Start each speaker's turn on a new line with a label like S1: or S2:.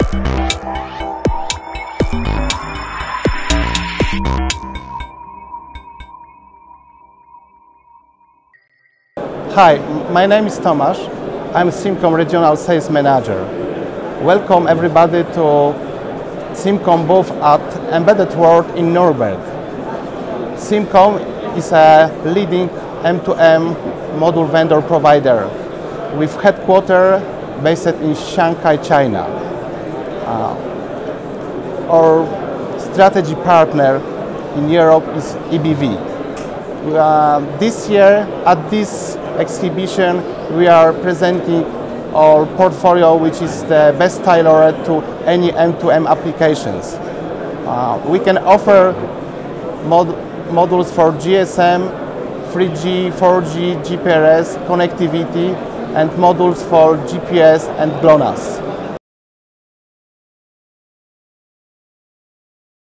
S1: Hi, my name is Tomasz. I'm Simcom Regional Sales Manager. Welcome everybody to Simcom booth at Embedded World in Nuremberg. Simcom is a leading M2M module vendor provider with headquarters based in Shanghai, China. Our strategy partner in Europe is EBV. This year at this exhibition we are presenting our portfolio, which is the best tailored to any M2M applications. We can offer modules for GSM, 3G, 4G, GPRS, connectivity, and modules for GPS and GLONASS.